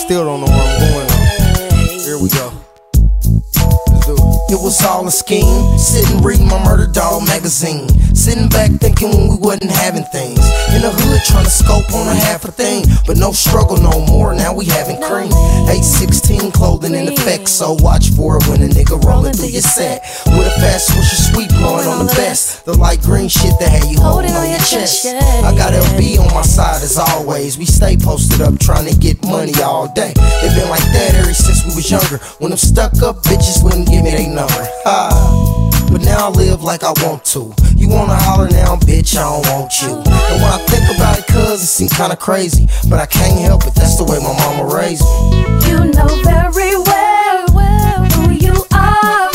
still don't know where I'm going though. Here we go. Let's do it. It was all a scheme, sitting reading my Murder Dog magazine, sitting back thinking when we wasn't having things, in the hood trying to scope on a half a thing, but no struggle no more, now we having cream. 816 clothing in effect, so watch for it when a nigga rolling through your set, with a fast swisher sweep blowing on the best, the light green shit that had you holding on your chest. I got LB on my side as always, we stay posted up trying to get money all day. It been like that ever since we was younger, when them stuck up bitches wouldn't give me they number. But now I live like I want to. You wanna holler now, bitch, I don't want you. And when I think about it, cuz it seems kinda crazy, but I can't help it, that's the way my mama raised me. You know very well who you are,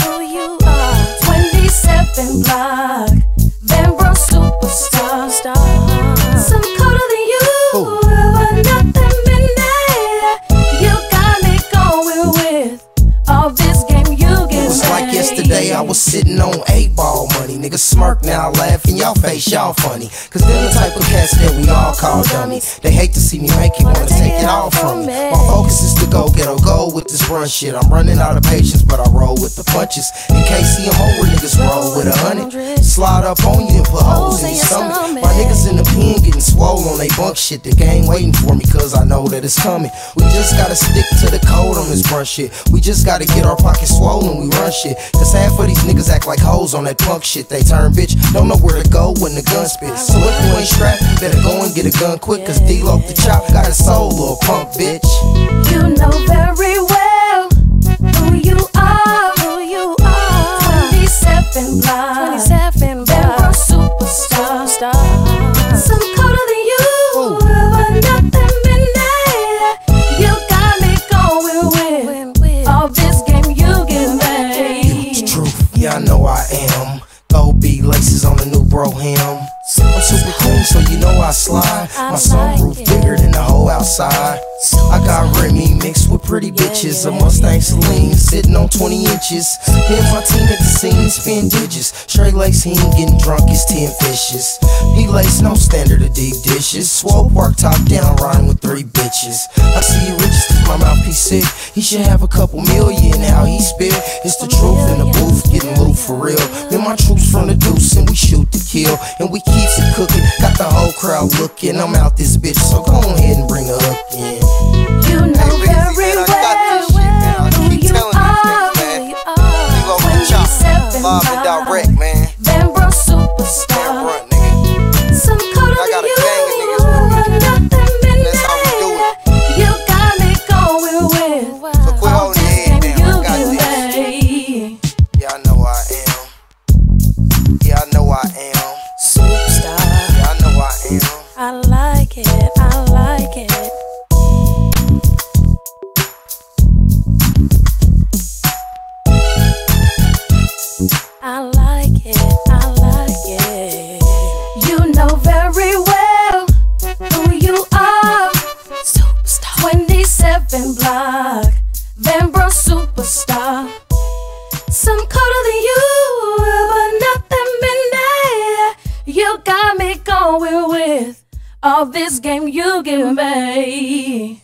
27 block, Benbro superstar. Some colder than you, but nothing midnight. You got me going with all this game you get. It was like yesterday, I was sitting on 8-ball money. Niggas smirk now, laugh in y'all face, y'all funny. Cause they're the type of cats that we all call dummies. They hate to see me make it, wanna take it all from me. My focus is to go get a goal with this run shit. I'm running out of patience, but I roll with the punches. In KCMO where niggas roll with 100. Slide up on you and put holes in your stomach. My niggas in the pen getting swole on they bunk shit. The game waiting for me cause I know that it's coming. We just gotta stick to the code on this run shit. We just gotta get our pockets swollen, we run shit. Cause half of these niggas act like hoes on that punk shit. They turn bitch, don't know where to go when the gun spits. So if you ain't strapped, you better go and get a gun quick. Cause D-Lo the chop got a soul, little punk bitch. You know very well who you are, 27 block, Benbro superstar. Some colder than you, but nothing midnight. You got me going with all this game you give me. The truth, yeah I know I am. Gold bead laces on the new bro hem. I'm super cool, so you know I slide. My sunroof bigger than the whole outside. I got Remy mixed with pretty bitches, a Mustang Celine sitting on 20 inches. Me and my team at the scene spin digits. Straight lace, he ain't getting drunk, it's 10 fishes. He lace, no standard of deep dishes. Swole park top down, riding with 3 bitches. I see you rich cause my mouthpiece sick. He should have a couple million, how he spit. It's the truth in the booth, getting loot for real. Then my troops from the deuce and we shoot to kill. And we keeps it cooking, got the whole crowd looking. I'm out this bitch, so go ahead and bring her up in. You know very well who you are, 27 Live and direct, man. Benbro superstar. Some colder than you, but nothing midnight. You got me going with all this game you give me. Yeah, I know I am. Yeah, I know I am. Superstar. Yeah, I know I am. I like it, I like it. I like it, I like it. You know very well who you are, superstar. 27 block, Benbro superstar. Some colder than you, but nothing midnight. You got me going with all this game you give me.